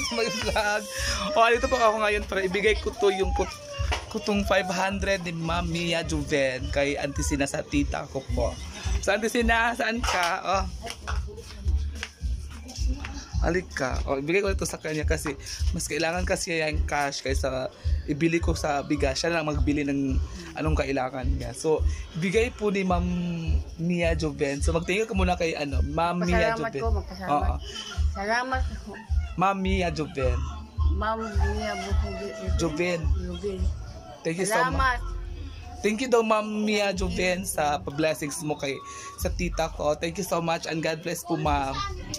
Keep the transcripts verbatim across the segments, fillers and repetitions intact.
sa my vlog. O, dito po ako ngayon para ibigay ko to yung kutong five hundred ni Ma'am Mia Juven kay Auntie Sina sa tita ko po. Sa Auntie Sina, saan ka? Oh. Alik ka. O, ibigay ko ito sa kanya kasi mas kailangan kasi yung cash kaysa ibili ko sa bigas. Siya lang magbili ng anong kailangan niya. So, ibigay po ni Ma'am Mia Juven. So, magtingin ka muna kay ano, Ma'am Mia Juven. Pasalamat ko, magpasalamat. Salamat. Ma'am Mia Juven. Ma'am Mia Juven. Juven. Thank you so much. Thank you daw Ma'am Mia Juven sa blessings mo kay sa tita ko. Thank you so much and God bless po, Ma'am.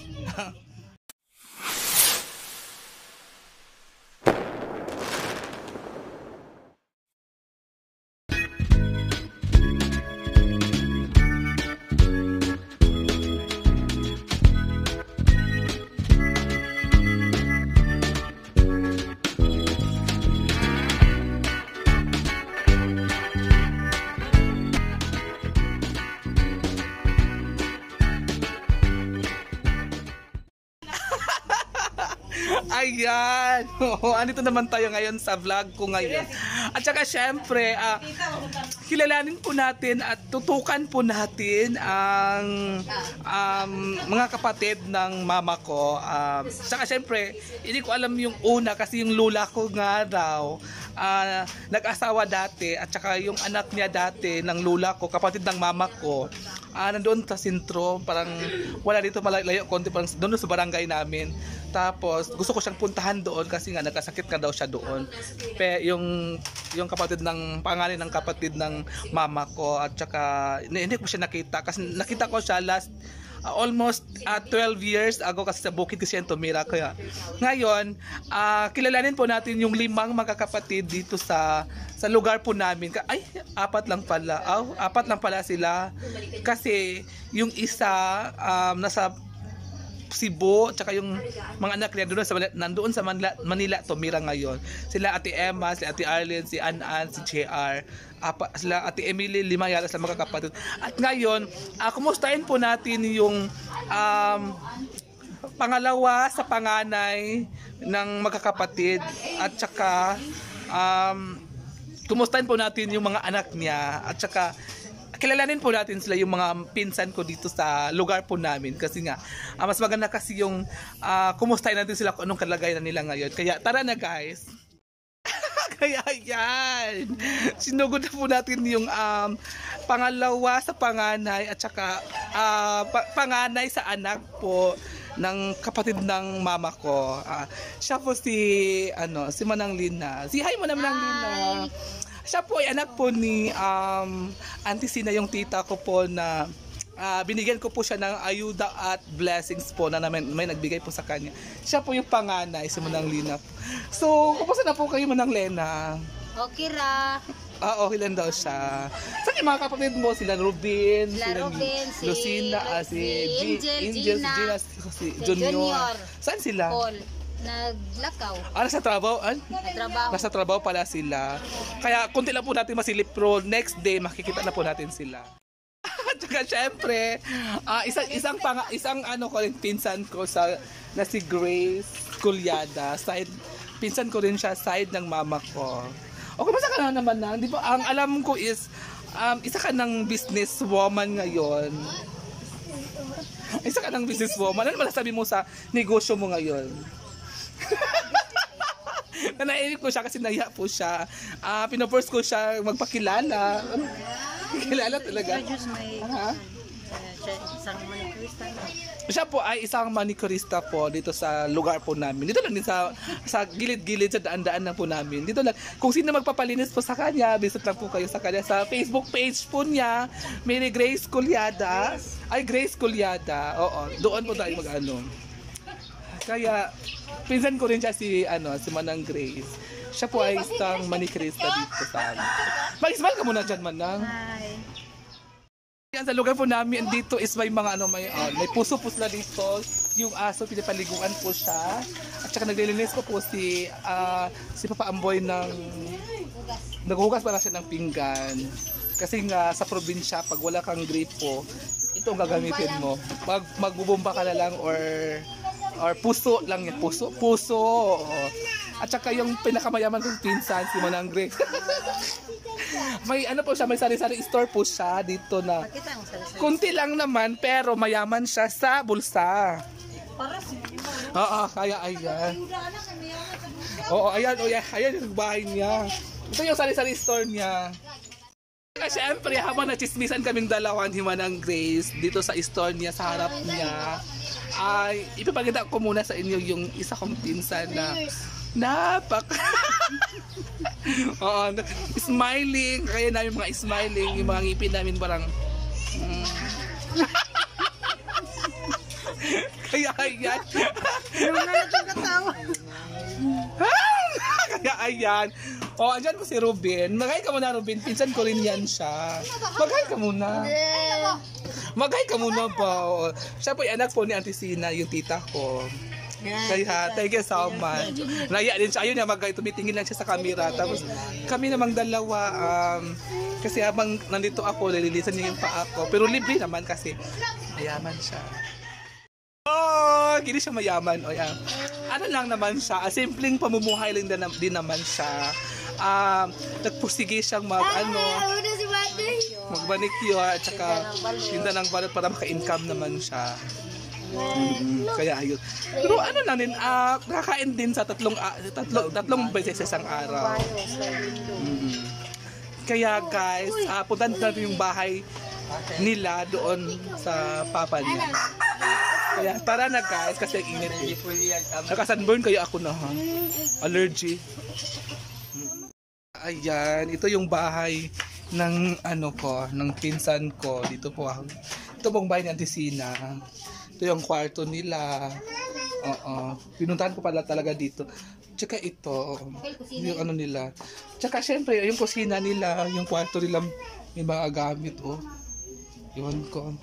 Ayan! Oh, andito naman tayo ngayon sa vlog ko ngayon. At saka syempre, uh, kilalanin po natin at tutukan po natin ang um, mga kapatid ng mama ko. Um, saka syempre, hindi ko alam yung una kasi yung lula ko nga daw uh, nag-asawa dati at saka yung anak niya dati ng lula ko, kapatid ng mama ko. Ah, uh, nandoon sa sentro, parang wala dito malayo konti, parang doon sa barangay namin. Tapos gusto ko siyang puntahan doon kasi nga nagkasakit ka daw siya doon. Pe yung yung kapatid ng pangalan ng kapatid ng mama ko at saka hindi ko siya nakita kasi nakita ko siya last uh, almost uh, twelve years ago kasi sa bukid kasi yan tumira. Kaya ngayon, uh, kilalanin po natin yung limang magkakapatid dito sa sa lugar po namin. Ay, apat lang pala. Oh, apat lang pala sila. Kasi yung isa um, nasa Cebu, tsaka yung mga anak niya doon sa nandoon sa Manila, Manila tumira ngayon. Sila Ate Emma, si Ate Arlene, si An-An, si J R, apa, sila Ate Emily, lima yata sa mga kapatid. At ngayon, uh, kumustahin po natin yung um, pangalawa sa panganay ng magkakapatid at saka um, kumustahin po natin yung mga anak niya at saka kilalanin po natin sila yung mga pinsan ko dito sa lugar po namin kasi nga uh, mas maganda kasi yung uh, kumustahin natin sila kung anong kalagayan nila ngayon. Kaya tara na guys. Kaya yan. Sinugod na po natin yung um, pangalawa sa panganay at saka uh, pa panganay sa anak po ng kapatid ng mama ko. Uh, siya po si ano, si Manang Lina. Si hi mo na Manang Lina. Siya po ay anak po ni um, Auntie Sina, yung tita ko po na uh, binigyan ko po siya ng ayuda at blessings po na namin, may nagbigay po sa kanya. Siya po yung panganay, si Manang Lina. So, kumusta na po kayo Manang Lena? Okay ra. Ah, okay lang daw siya. Saan yung mga kapatid mo? Sila Rubin, sila, sila Rubin, si Lucina, uh, si, si Angel, Angel, Gina, Gina, si, si Junior. Junior. Saan sila? Paul. Naglakaw. Ah, nasa trabaho? Ah? Nagtrabaho. Nasa trabaho pala sila. Kaya kunti lang po natin masilip pero next day makikita na po natin sila. At saka syempre, uh, isang isang pang, isang ano ko rin pinsan ko sa na si Grace Culyada, side pinsan ko rin siya side ng mama ko. O kumusta ka na naman na? Di ba ang alam ko is um, isa ka ng businesswoman ngayon. Isa ka ng businesswoman. Ano masasabi mo sa negosyo mo ngayon? Nanainip ko siya kasi nahiya po siya. Uh, pinoforce ko siya magpakilala. Kilala talaga. Uh-huh. Isang manicurista. Siya po ay isang manicurista po dito sa lugar po namin. Dito lang din sa sa gilid-gilid sa daan-daan na po namin. Dito lang. Kung sino magpapalinis po sa kanya, visit lang po kayo sa kanya sa Facebook page po niya. Mary Grace Culyada. Ay Grace Culyada. Oo, doon po tayo mag-ano. Kaya pinsan ko rin siya si ano, si Manang Grace. Siya po ay isang manicurista dito sa ano. Mag-smile ka muna dyan, Manang. Hi. Yan sa lugar po namin dito is may mga ano, may uh, may puso-puso na dito. Yung aso pinapaliguan po siya. At saka naglilinis ko po si uh, si Papa Amboy ng naghuhugas para siya ng pinggan. Kasi nga sa probinsya pag wala kang gripo, ito ang gagamitin mo. Mag magbubomba ka na lang or or puso lang yan, puso, puso. Oo. At saka yung pinakamayaman kong pinsan, si Manang Grace. May ano po siya, may sari-sari store po siya dito na kunti lang naman pero mayaman siya sa bulsa. Oo, kaya ayan. Oo, ayan, oh, ayan, ayan yung bahay niya. Ito yung sari-sari store niya. Kasi syempre, habang nachismisan kaming dalawa ni Manang Grace dito sa store niya, sa harap niya, ay ipapakita ko muna sa inyo yung isa kong pinsan na napak oo, smiling, kaya namin mga smiling, yung mga ngipin namin parang mm. Kaya ayan kaya ayan o, andyan po si Ruben. Maghay ka muna, Ruben, pinsan ko rin yan siya. Maghay ka muna maghay ka muna ba o. Siya po yung anak po ni Auntie Sina, yung tita ko. Kaya, thank you so much. Naya din siya. Ayun na, mag tumitingin lang siya sa camera. Tapos, kami namang dalawa, um, kasi habang nandito ako, nililisan niya yung paa ko. Pero libre naman kasi mayaman siya. Oh, hindi siya mayaman. O, yan. Ano lang naman siya, ah, simpleng pamumuhay lang din, din naman siya. Um, nagpursige siyang mag, ano, magmanicure, at saka tinda ng balot para maka-income naman siya. Mm-hmm. Kaya ayun. Pero ano lang din, uh, nakakain din sa tatlong uh, tatlong, tatlong beses sa isang araw. Mm-hmm. Kaya guys, uh, puntan natin yung bahay nila doon sa papa niya. Kaya tara na guys, kasi ang init eh. Nakasunburn kayo ako na ha. Allergy. Ayan, ito yung bahay ng ano ko, ng pinsan ko. Dito po ako. Ito pong bahay ni Auntie Sina. Ito yung kwarto nila. Oo. Pinuntahan ko pala talaga dito. Tsaka ito, yung ano nila. Tsaka syempre, yung kusina nila, yung kwarto nila, may mga gamit, oh. Yun ko.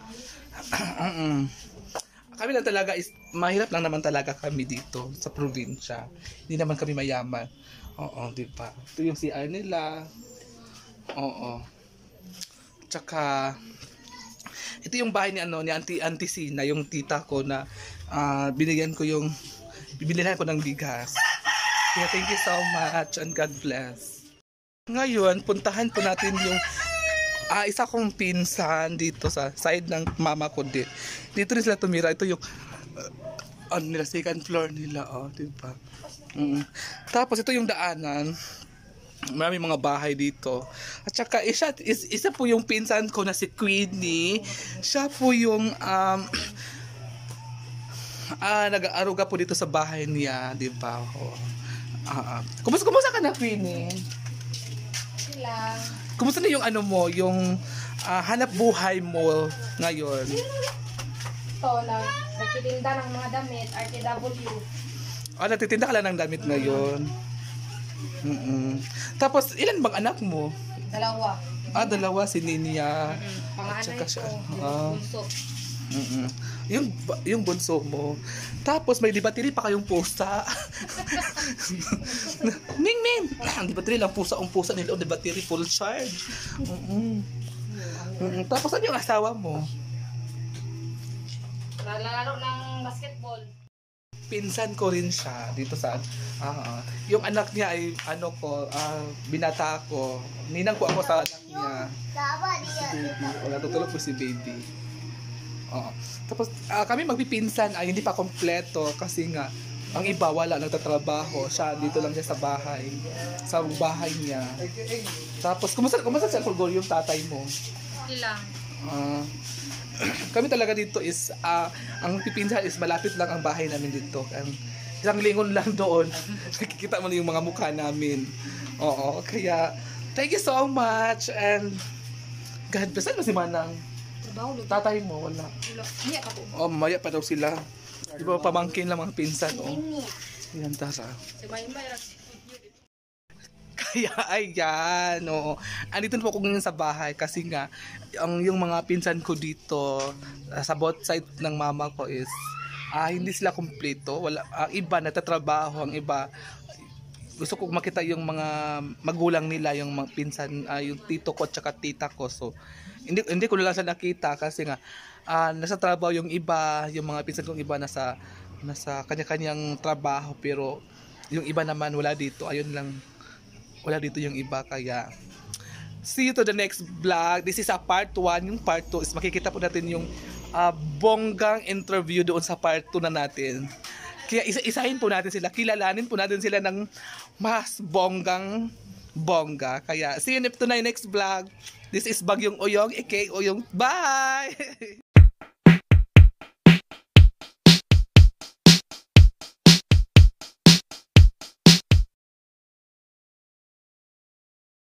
Kami lang talaga, is, mahirap lang naman talaga kami dito sa probinsya. Hindi naman kami mayaman. Oo, di ba? Ito yung C R nila. Oo. Tsaka, ito yung bahay ni ano ni Auntie Auntie Sina, yung tita ko na uh, binigyan ko yung bibilihan ko ng bigas. Kaya thank you so much and God bless. Ngayon, puntahan po natin yung uh, isa kong pinsan dito sa side ng mama ko din. Dito rin sila tumira. Ito yung uh, on nila, second floor nila, oh, di ba? Mm. Tapos ito yung daanan. Maraming mga bahay dito. At saka isa, is, isa po yung pinsan ko na si Queenie. Siya po yung um, uh, nag-aaruga po dito sa bahay niya, di ba? Oh. Uh, uh. Kumusta, kumusta ka na, Queenie? Sila. Kumusta na yung ano mo, yung uh, hanap buhay mo ngayon? Ito lang, nagtitinda ng mga damit, R T W. Ah, nagtitinda ka lang ng damit ngayon. Mm-mm. Tapos, ilan bang anak mo? Dalawa. Ah, dalawa, si Ninia. Mm-hmm. Panganay ko. siya. Ah. Bunso. Mm-mm. Yung, yung bunso mo. Tapos, may libatiri pa kayong pusa. Ming, Ming! Ang libatiri lang pusa. Ang pusa nila, ang libatiri full charge. Mm-mm. Mm-mm. Tapos, ano yung asawa mo? Naglalaro ng basketball. Pinsan ko rin siya dito sa uh, yung anak niya ay ano ko uh, binata ko, ninang ko ako sa anak niya, si baby. O, natutulog po si baby. Uh, tapos uh, kami magpipinsan ay hindi pa kompleto kasi nga ang iba wala, nagtatrabaho siya, dito lang siya sa bahay, sa bahay niya. Tapos kumusta kumusta siya Fulgor, yung tatay mo? Ilang. Uh, kami talaga dito is uh, ang pipinsan is malapit lang ang bahay namin dito. Ang isang lingon lang doon. Nakikita mo na yung mga mukha namin. Oo, kaya thank you so much and God bless. Saan ba si Manang? Tatay mo, wala. Oh, maya pa daw sila. Di ba pamangkin lang mga pinsan, oh. Yan, tara. Kaya ayan, oo. Andito na po ako ngayon sa bahay kasi nga ang yung mga pinsan ko dito uh, sa both side ng mama ko is uh, hindi sila kumpleto. Wala, ang iba nagtatrabaho, ang iba gusto ko makita yung mga magulang nila, yung mga pinsan, uh, yung tito ko at saka tita ko. So hindi hindi ko na lang siya nakita kasi nga uh, nasa trabaho yung iba, yung mga pinsan kong iba nasa nasa kanya-kanyang trabaho, pero yung iba naman wala dito. Ayun lang, wala dito yung iba. Kaya see you to the next vlog. This is a part one. Yung part two is makikita po natin yung uh, bonggang interview doon sa part two na natin. Kaya isa-isahin po natin sila, kilalanin po natin sila ng mas bonggang bongga. Kaya see you to my next vlog. This is Bagyong Uyong, aka Uyong. Bye!